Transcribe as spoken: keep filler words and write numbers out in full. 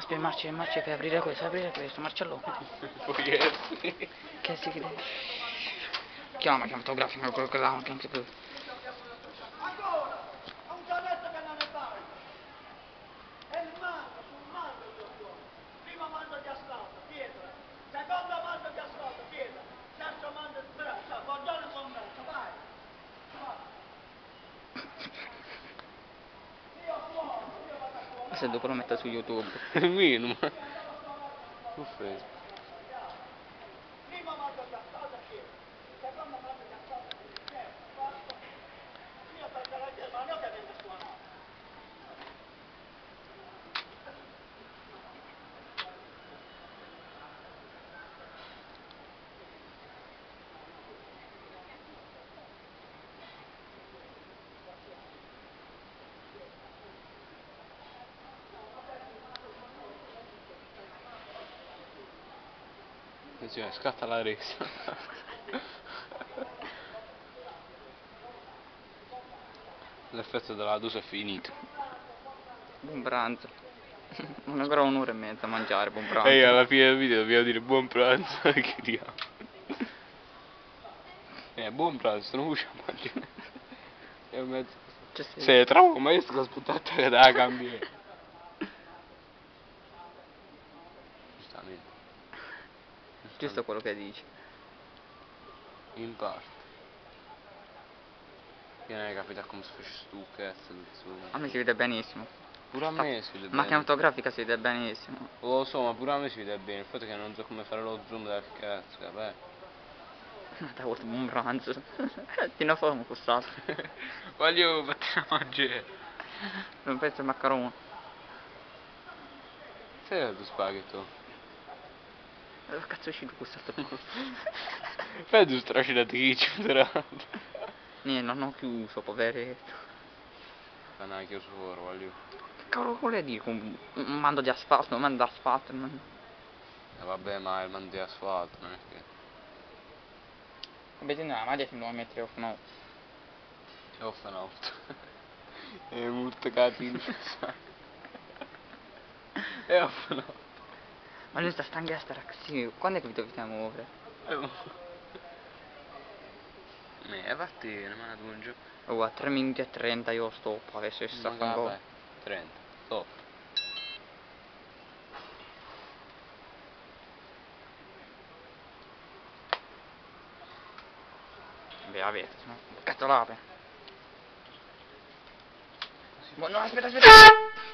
aspetta, marcia, marcia, per aprire questo, aprire questo, Marcello. Che si crede? Chiama, chiama fotografico, quello che l'ha, anche tu. Ancora! Non ti ho detto che non ne parli! È il mando, sul mando io sono. Primo mando di asfalto, pietra. Secondo mando di asfalto, pietra. Terzo mando di braccia, bordone con braccia, vai! Io suono, io vado a suonare. Se dopo lo metto su YouTube. Minimo. Offeso. Primo mando di asfalto, pietra. Secondo mando di asfalto, pietra. Terzo, io perché la Germania che deve suonare. Attenzione, scatta la resa. L'effetto della dose è finito. Buon pranzo. Non ancora un'ora e mezza a mangiare, buon pranzo. E io alla fine del video dobbiamo dire buon pranzo e chiudiamo. Eh, buon pranzo, non usciamo a mangiare. E mezzo. Cioè, se- Se trovo ma io sto aspettando che la cambiare. Giustamente. Giusto quello che dici. In parte. Io non è capita come se fossi stu cazzo su. A me si vede benissimo. Pure a me si vede Macchina bene. fotografica si vede benissimo. Lo so, ma pure a me si vede bene. Il fatto è che non so come fare lo zoom del cazzo, vabbè. Ma dai, questo buon pranzo. Ti ne fa un cossato. Voglio mettere a mangiare. Non penso al maccherone. Sai tu spaghetto? Dove cazzo è uscito cossato? Fai tu stracinatrice, però. Niente, non ho chiuso, poveretto. Ma non è chiuso fuori, voglio. Che cavolo vuole dire con un mando di asfalto, un mando di asfalto? Man... Eh vabbè, ma il mando di asfalto, non è che. Vabbè, no, ma adesso non lo mettere off, no. C'è off and out. È molto catino. È off and out. Ma lui sta stanchi a stare così, quando è che vi dovete muovere? Eh, vattene, ma tu un gioco. Oh, a tre minuti e trenta io stop, adesso si sta Ma con vabbè, trenta, top. Beh, avete, no? Cazzo l'ape. Ma no, aspetta, aspetta!